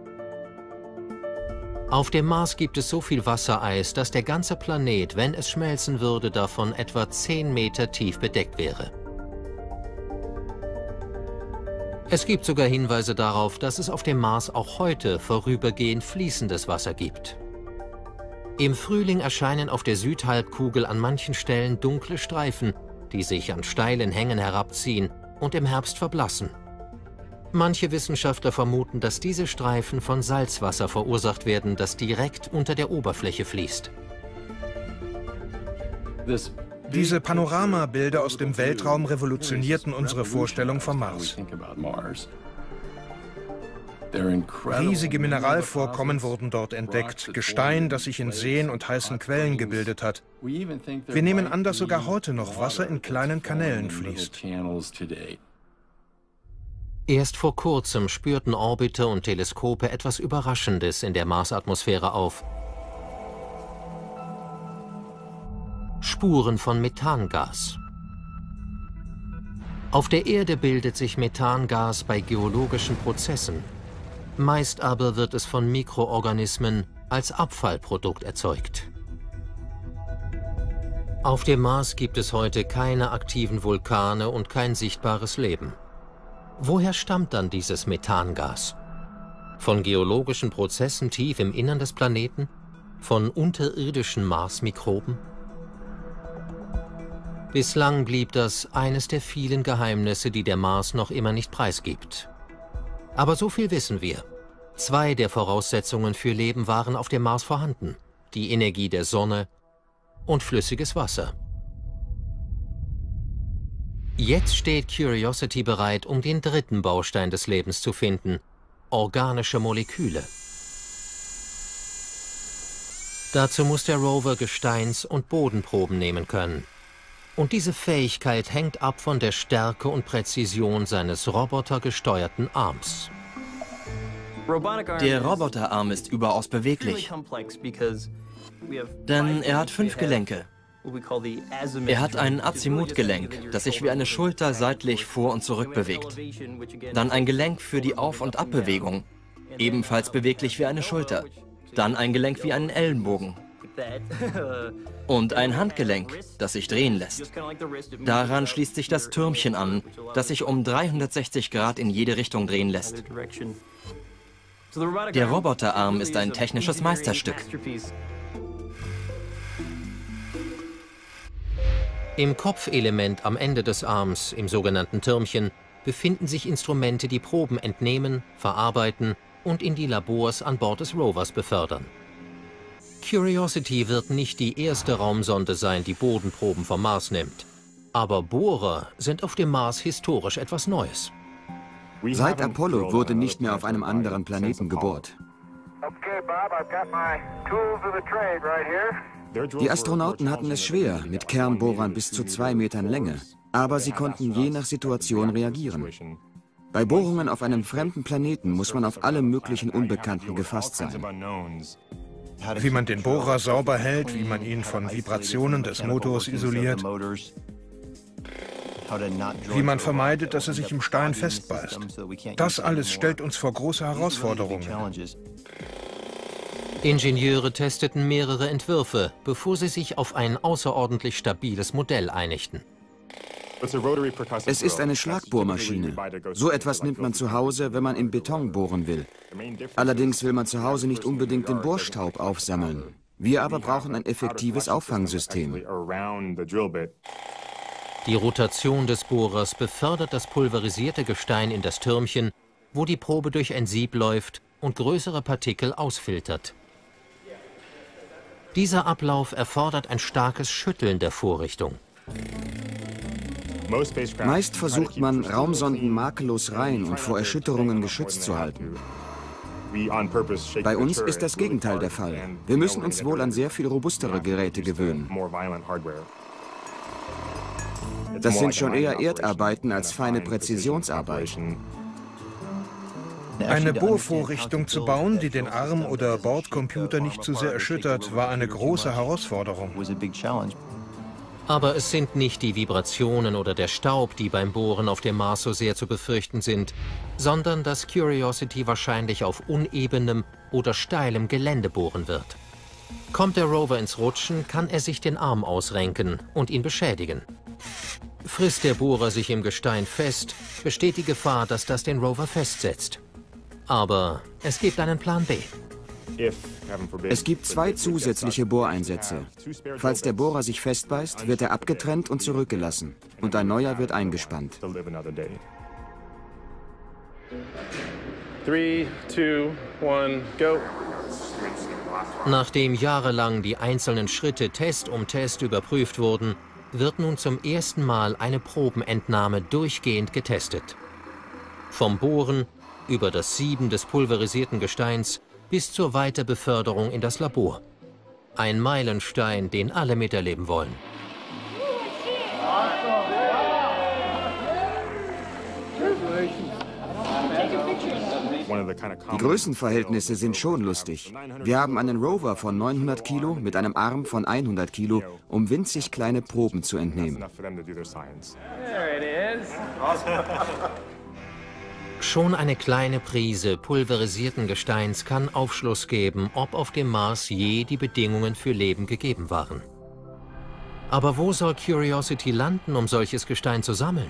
Auf dem Mars gibt es so viel Wassereis, dass der ganze Planet, wenn es schmelzen würde, davon etwa zehn Meter tief bedeckt wäre. Es gibt sogar Hinweise darauf, dass es auf dem Mars auch heute vorübergehend fließendes Wasser gibt. Im Frühling erscheinen auf der Südhalbkugel an manchen Stellen dunkle Streifen, die sich an steilen Hängen herabziehen und im Herbst verblassen. Manche Wissenschaftler vermuten, dass diese Streifen von Salzwasser verursacht werden, das direkt unter der Oberfläche fließt. Diese Panoramabilder aus dem Weltraum revolutionierten unsere Vorstellung vom Mars. Riesige Mineralvorkommen wurden dort entdeckt, Gestein, das sich in Seen und heißen Quellen gebildet hat. Wir nehmen an, dass sogar heute noch Wasser in kleinen Kanälen fließt. Erst vor kurzem spürten Orbiter und Teleskope etwas Überraschendes in der Marsatmosphäre auf. Spuren von Methangas. Auf der Erde bildet sich Methangas bei geologischen Prozessen. Meist aber wird es von Mikroorganismen als Abfallprodukt erzeugt. Auf dem Mars gibt es heute keine aktiven Vulkane und kein sichtbares Leben. Woher stammt dann dieses Methangas? Von geologischen Prozessen tief im Innern des Planeten? Von unterirdischen Marsmikroben? Bislang blieb das eines der vielen Geheimnisse, die der Mars noch immer nicht preisgibt. Aber so viel wissen wir. Zwei der Voraussetzungen für Leben waren auf dem Mars vorhanden: die Energie der Sonne und flüssiges Wasser. Jetzt steht Curiosity bereit, um den dritten Baustein des Lebens zu finden: organische Moleküle. Dazu muss der Rover Gesteins- und Bodenproben nehmen können. Und diese Fähigkeit hängt ab von der Stärke und Präzision seines robotergesteuerten Arms. Der Roboterarm ist überaus beweglich, denn er hat fünf Gelenke. Er hat ein Azimutgelenk, das sich wie eine Schulter seitlich vor und zurück bewegt. Dann ein Gelenk für die Auf- und Abbewegung, ebenfalls beweglich wie eine Schulter. Dann ein Gelenk wie einen Ellenbogen. Und ein Handgelenk, das sich drehen lässt. Daran schließt sich das Türmchen an, das sich um dreihundertsechzig Grad in jede Richtung drehen lässt. Der Roboterarm ist ein technisches Meisterstück. Im Kopfelement am Ende des Arms, im sogenannten Türmchen, befinden sich Instrumente, die Proben entnehmen, verarbeiten und in die Labors an Bord des Rovers befördern. Curiosity wird nicht die erste Raumsonde sein, die Bodenproben vom Mars nimmt. Aber Bohrer sind auf dem Mars historisch etwas Neues. Seit Apollo wurde nicht mehr auf einem anderen Planeten gebohrt. Die Astronauten hatten es schwer, mit Kernbohrern bis zu zwei Metern Länge, aber sie konnten je nach Situation reagieren. Bei Bohrungen auf einem fremden Planeten muss man auf alle möglichen Unbekannten gefasst sein. Wie man den Bohrer sauber hält, wie man ihn von Vibrationen des Motors isoliert, wie man vermeidet, dass er sich im Stein festbeißt. Das alles stellt uns vor große Herausforderungen. Ingenieure testeten mehrere Entwürfe, bevor sie sich auf ein außerordentlich stabiles Modell einigten. Es ist eine Schlagbohrmaschine. So etwas nimmt man zu Hause, wenn man in Beton bohren will. Allerdings will man zu Hause nicht unbedingt den Bohrstaub aufsammeln. Wir aber brauchen ein effektives Auffangsystem. Die Rotation des Bohrers befördert das pulverisierte Gestein in das Türmchen, wo die Probe durch ein Sieb läuft und größere Partikel ausfiltert. Dieser Ablauf erfordert ein starkes Schütteln der Vorrichtung. Meist versucht man, Raumsonden makellos rein und vor Erschütterungen geschützt zu halten. Bei uns ist das Gegenteil der Fall. Wir müssen uns wohl an sehr viel robustere Geräte gewöhnen. Das sind schon eher Erdarbeiten als feine Präzisionsarbeiten. Eine Bohrvorrichtung zu bauen, die den Arm oder Bordcomputer nicht zu sehr erschüttert, war eine große Herausforderung. Aber es sind nicht die Vibrationen oder der Staub, die beim Bohren auf dem Mars so sehr zu befürchten sind, sondern dass Curiosity wahrscheinlich auf unebenem oder steilem Gelände bohren wird. Kommt der Rover ins Rutschen, kann er sich den Arm ausrenken und ihn beschädigen. Frisst der Bohrer sich im Gestein fest, besteht die Gefahr, dass das den Rover festsetzt. Aber es gibt einen Plan B. Es gibt zwei zusätzliche Bohreinsätze. Falls der Bohrer sich festbeißt, wird er abgetrennt und zurückgelassen. Und ein neuer wird eingespannt. Three, two, one, go. Nachdem jahrelang die einzelnen Schritte Test um Test überprüft wurden, wird nun zum ersten Mal eine Probenentnahme durchgehend getestet. Vom Bohren über das Sieben des pulverisierten Gesteins bis zur Weiterbeförderung in das Labor. Ein Meilenstein, den alle miterleben wollen. Die Größenverhältnisse sind schon lustig. Wir haben einen Rover von neunhundert Kilo mit einem Arm von hundert Kilo, um winzig kleine Proben zu entnehmen. Schon eine kleine Prise pulverisierten Gesteins kann Aufschluss geben, ob auf dem Mars je die Bedingungen für Leben gegeben waren. Aber wo soll Curiosity landen, um solches Gestein zu sammeln?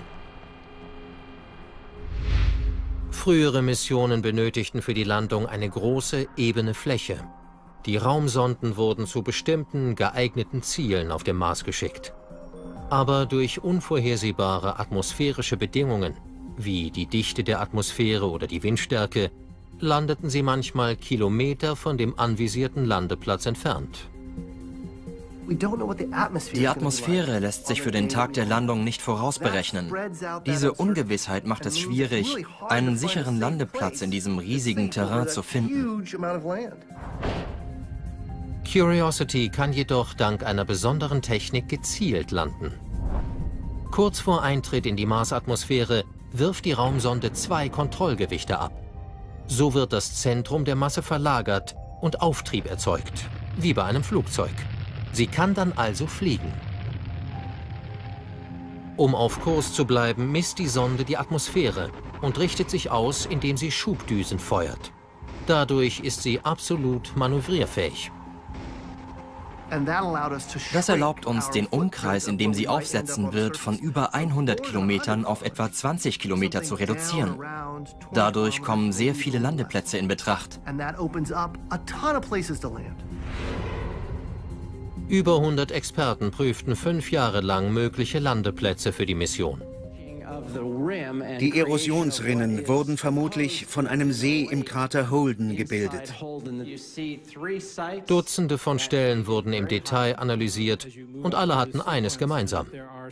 Frühere Missionen benötigten für die Landung eine große, ebene Fläche. Die Raumsonden wurden zu bestimmten, geeigneten Zielen auf dem Mars geschickt. Aber durch unvorhersehbare atmosphärische Bedingungen, wie die Dichte der Atmosphäre oder die Windstärke, landeten sie manchmal Kilometer von dem anvisierten Landeplatz entfernt. Die Atmosphäre lässt sich für den Tag der Landung nicht vorausberechnen. Diese Ungewissheit macht es schwierig, einen sicheren Landeplatz in diesem riesigen Terrain zu finden. Curiosity kann jedoch dank einer besonderen Technik gezielt landen. Kurz vor Eintritt in die Marsatmosphäre wirft die Raumsonde zwei Kontrollgewichte ab. So wird das Zentrum der Masse verlagert und Auftrieb erzeugt, wie bei einem Flugzeug. Sie kann dann also fliegen. Um auf Kurs zu bleiben, misst die Sonde die Atmosphäre und richtet sich aus, indem sie Schubdüsen feuert. Dadurch ist sie absolut manövrierfähig. Das erlaubt uns, den Umkreis, in dem sie aufsetzen wird, von über hundert Kilometern auf etwa zwanzig Kilometer zu reduzieren. Dadurch kommen sehr viele Landeplätze in Betracht. Über hundert Experten prüften fünf Jahre lang mögliche Landeplätze für die Mission. Die Erosionsrinnen wurden vermutlich von einem See im Krater Holden gebildet. Dutzende von Stellen wurden im Detail analysiert und alle hatten eines gemeinsam.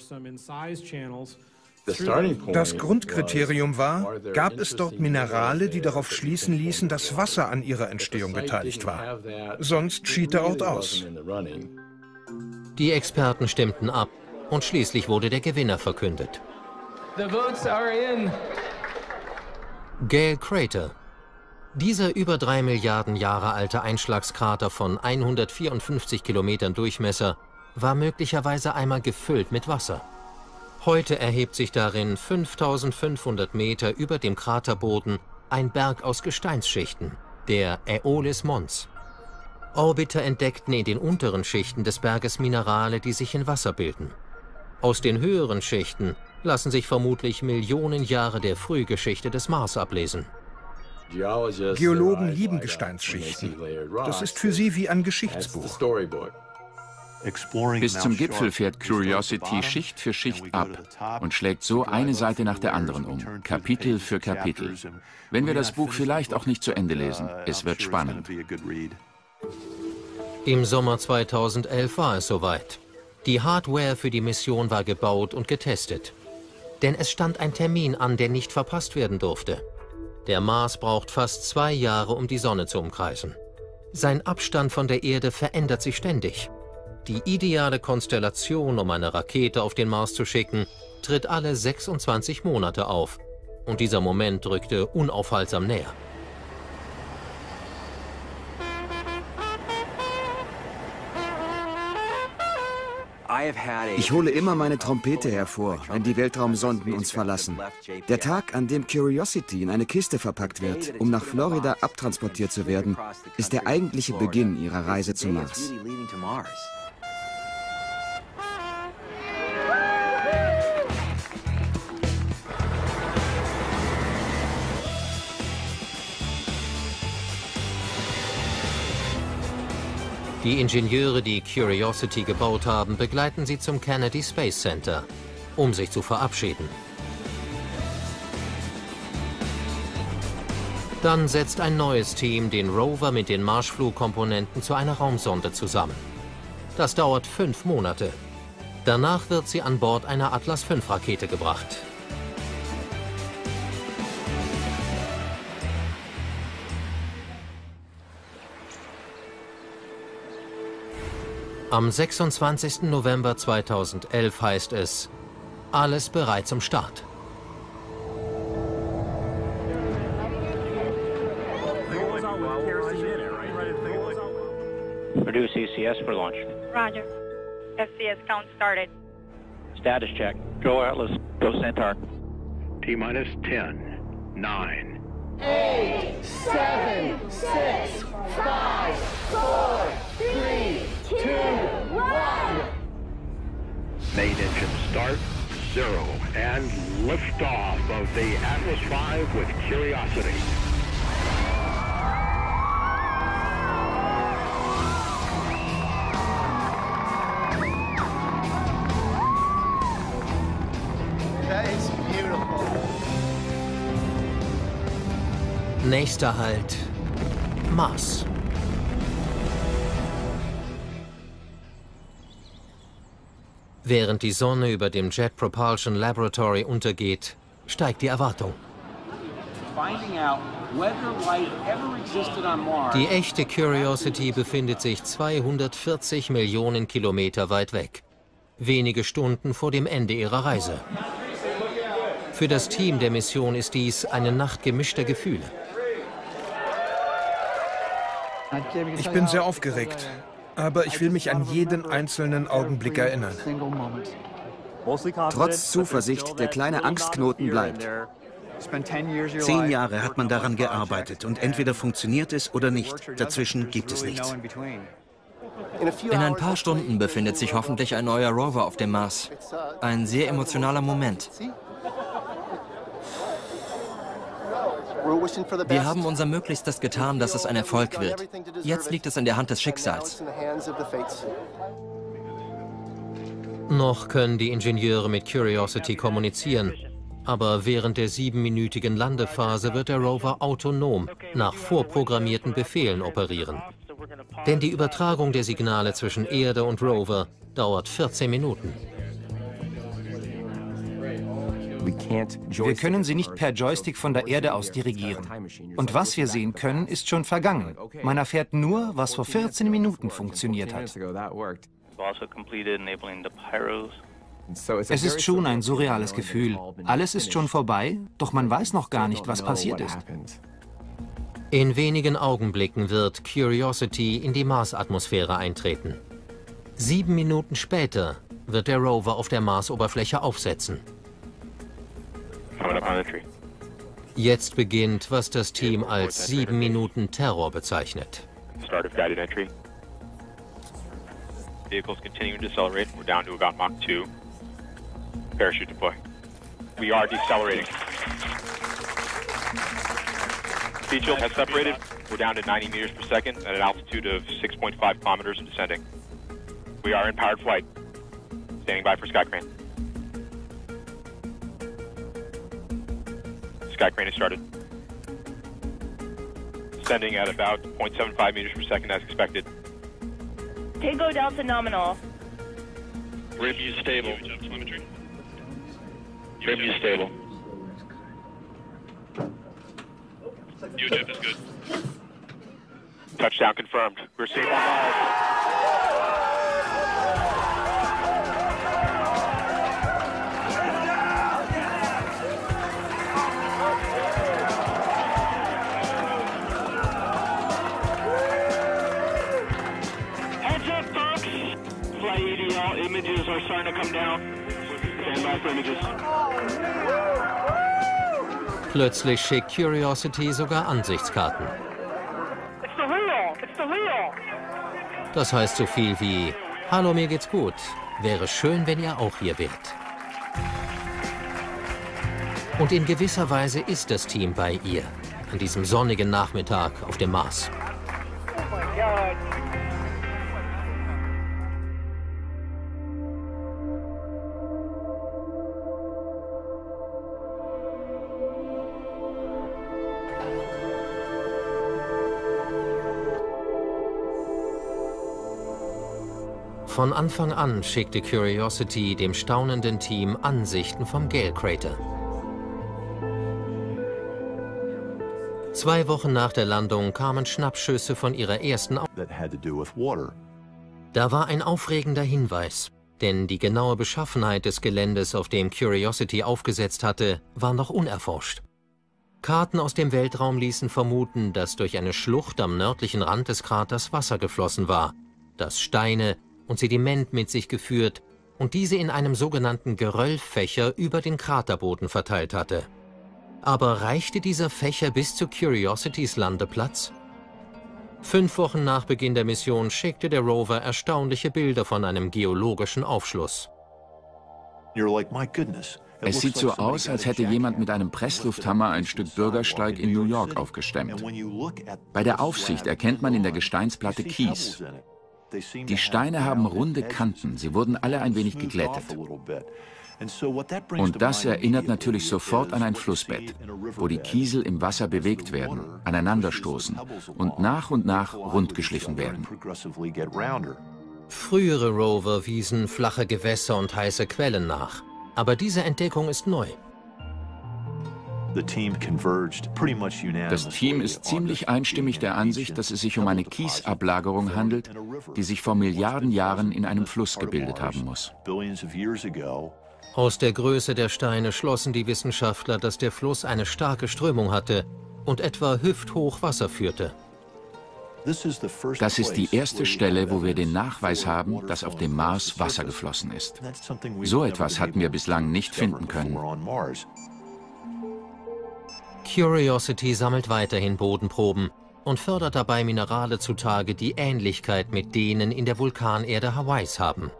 Das Grundkriterium war, gab es dort Minerale, die darauf schließen ließen, dass Wasser an ihrer Entstehung beteiligt war. Sonst schied der Ort aus. Die Experten stimmten ab und schließlich wurde der Gewinner verkündet. The votes are in. Gale Crater. Dieser über drei Milliarden Jahre alte Einschlagskrater von hundertvierundfünfzig Kilometern Durchmesser war möglicherweise einmal gefüllt mit Wasser. Heute erhebt sich darin fünftausendfünfhundert Meter über dem Kraterboden ein Berg aus Gesteinsschichten, der Aeolis Mons. Orbiter entdeckten in den unteren Schichten des Berges Minerale, die sich in Wasser bilden. Aus den höheren Schichten lassen sich vermutlich Millionen Jahre der Frühgeschichte des Mars ablesen. Geologen lieben Gesteinsschichten. Das ist für sie wie ein Geschichtsbuch. Bis zum Gipfel fährt Curiosity Schicht für Schicht ab und schlägt so eine Seite nach der anderen um, Kapitel für Kapitel. Wenn wir das Buch vielleicht auch nicht zu Ende lesen, es wird spannend. Im Sommer zweitausendelf war es soweit. Die Hardware für die Mission war gebaut und getestet. Denn es stand ein Termin an, der nicht verpasst werden durfte. Der Mars braucht fast zwei Jahre, um die Sonne zu umkreisen. Sein Abstand von der Erde verändert sich ständig. Die ideale Konstellation, um eine Rakete auf den Mars zu schicken, tritt alle sechsundzwanzig Monate auf. Und dieser Moment rückte unaufhaltsam näher. Ich hole immer meine Trompete hervor, wenn die Weltraumsonden uns verlassen. Der Tag, an dem Curiosity in eine Kiste verpackt wird, um nach Florida abtransportiert zu werden, ist der eigentliche Beginn ihrer Reise zum Mars. Die Ingenieure, die Curiosity gebaut haben, begleiten sie zum Kennedy Space Center, um sich zu verabschieden. Dann setzt ein neues Team den Rover mit den Marschflugkomponenten zu einer Raumsonde zusammen. Das dauert fünf Monate. Danach wird sie an Bord einer Atlas fünf Rakete gebracht. Am sechsundzwanzigsten November zweitausendelf heißt es, alles bereit zum Start. Produce E C S for launch. Roger. S C S count started. Status check. Go Atlas. Go Centaur. T minus ten, nine. Eight, seven, six, five, four, three, two, one. Main engine start, zero, and liftoff of the Atlas five with Curiosity. That is beautiful. Nächster Halt, Mars. Während die Sonne über dem Jet Propulsion Laboratory untergeht, steigt die Erwartung. Die echte Curiosity befindet sich zweihundertvierzig Millionen Kilometer weit weg. Wenige Stunden vor dem Ende ihrer Reise. Für das Team der Mission ist dies eine Nacht gemischter Gefühle. Ich bin sehr aufgeregt, aber ich will mich an jeden einzelnen Augenblick erinnern. Trotz Zuversicht, der kleine Angstknoten bleibt. Zehn Jahre hat man daran gearbeitet und entweder funktioniert es oder nicht. Dazwischen gibt es nichts. In ein paar Stunden befindet sich hoffentlich ein neuer Rover auf dem Mars. Ein sehr emotionaler Moment. Wir haben unser Möglichstes getan, dass es ein Erfolg wird. Jetzt liegt es in der Hand des Schicksals. Noch können die Ingenieure mit Curiosity kommunizieren. Aber während der siebenminütigen Landephase wird der Rover autonom nach vorprogrammierten Befehlen operieren. Denn die Übertragung der Signale zwischen Erde und Rover dauert vierzehn Minuten. Wir können sie nicht per Joystick von der Erde aus dirigieren. Und was wir sehen können, ist schon vergangen. Man erfährt nur, was vor vierzehn Minuten funktioniert hat. Es ist schon ein surreales Gefühl. Alles ist schon vorbei, doch man weiß noch gar nicht, was passiert ist. In wenigen Augenblicken wird Curiosity in die Marsatmosphäre eintreten. Sieben Minuten später wird der Rover auf der Marsoberfläche aufsetzen. Jetzt beginnt, was das Team als sieben Minuten Terror bezeichnet. Vehicles continuing to decelerate. We're down to about Mach two. Parachute deploy. We are decelerating. Speed shield has separated. We're down to ninety meters per second at an altitude of six point five kilometers and descending. We are in powered flight. Standing by for sky crane. Sky crane has started. Descending at about zero point seven five meters per second as expected. Tango Delta nominal. Rim view stable. Rim view stable. U H F is good. Touchdown confirmed. We're seeing Mars. Images are starting to come down. Stand by for images. Plötzlich schickt Curiosity sogar Ansichtskarten. It's the real. It's the real. Das heißt so viel wie: Hallo, mir geht's gut. Wäre schön, wenn ihr auch hier wärt. Und in gewisser Weise ist das Team bei ihr an diesem sonnigen Nachmittag auf dem Mars. Oh my God. Von Anfang an schickte Curiosity dem staunenden Team Ansichten vom Gale Crater. Zwei Wochen nach der Landung kamen Schnappschüsse von ihrer ersten Aufnahme. Da war ein aufregender Hinweis, denn die genaue Beschaffenheit des Geländes, auf dem Curiosity aufgesetzt hatte, war noch unerforscht. Karten aus dem Weltraum ließen vermuten, dass durch eine Schlucht am nördlichen Rand des Kraters Wasser geflossen war, das Steine und Sediment mit sich geführt und diese in einem sogenannten Geröllfächer über den Kraterboden verteilt hatte. Aber reichte dieser Fächer bis zu Curiositys Landeplatz? Fünf Wochen nach Beginn der Mission schickte der Rover erstaunliche Bilder von einem geologischen Aufschluss. Es sieht so aus, als hätte jemand mit einem Presslufthammer ein Stück Bürgersteig in New York aufgestemmt. Bei der Aufsicht erkennt man in der Gesteinsplatte Kies. Die Steine haben runde Kanten, sie wurden alle ein wenig geglättet. Und das erinnert natürlich sofort an ein Flussbett, wo die Kiesel im Wasser bewegt werden, aneinanderstoßen und nach und nach rundgeschliffen werden. Frühere Rover wiesen flache Gewässer und heiße Quellen nach, aber diese Entdeckung ist neu. Das Team ist ziemlich einstimmig der Ansicht, dass es sich um eine Kiesablagerung handelt, die sich vor Milliarden Jahren in einem Fluss gebildet haben muss. Aus der Größe der Steine schlossen die Wissenschaftler, dass der Fluss eine starke Strömung hatte und etwa hüfthoch Wasser führte. Das ist die erste Stelle, wo wir den Nachweis haben, dass auf dem Mars Wasser geflossen ist. So etwas hatten wir bislang nicht finden können. Curiosity sammelt weiterhin Bodenproben und fördert dabei Minerale zutage, die Ähnlichkeit mit denen in der Vulkanerde Hawaiis haben.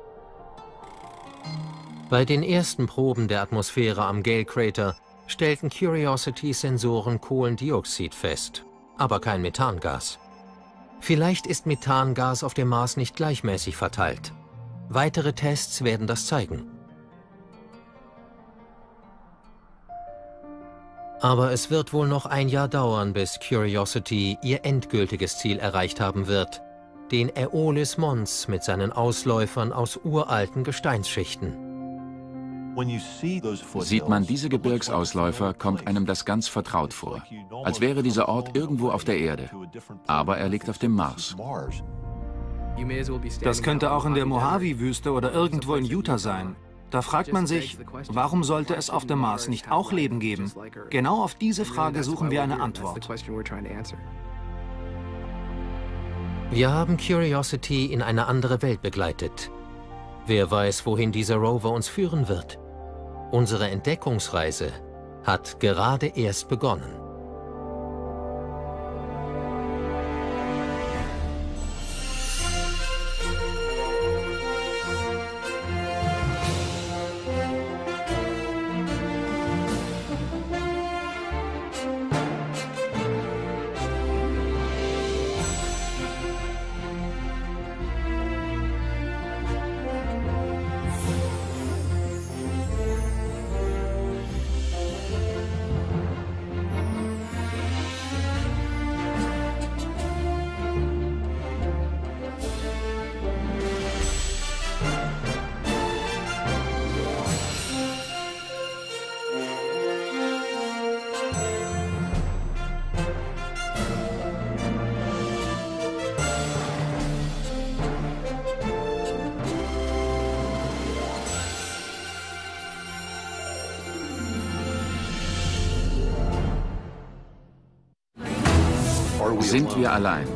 Bei den ersten Proben der Atmosphäre am Gale Crater stellten Curiosity-Sensoren Kohlendioxid fest, aber kein Methangas. Vielleicht ist Methangas auf dem Mars nicht gleichmäßig verteilt. Weitere Tests werden das zeigen. Aber es wird wohl noch ein Jahr dauern, bis Curiosity ihr endgültiges Ziel erreicht haben wird, den Aeolis Mons mit seinen Ausläufern aus uralten Gesteinsschichten. Sieht man diese Gebirgsausläufer, kommt einem das ganz vertraut vor, als wäre dieser Ort irgendwo auf der Erde. Aber er liegt auf dem Mars. Das könnte auch in der Mojave-Wüste oder irgendwo in Utah sein. Da fragt man sich, warum sollte es auf dem Mars nicht auch Leben geben? Genau auf diese Frage suchen wir eine Antwort. Wir haben Curiosity in eine andere Welt begleitet. Wer weiß, wohin dieser Rover uns führen wird. Unsere Entdeckungsreise hat gerade erst begonnen. Sind wir allein?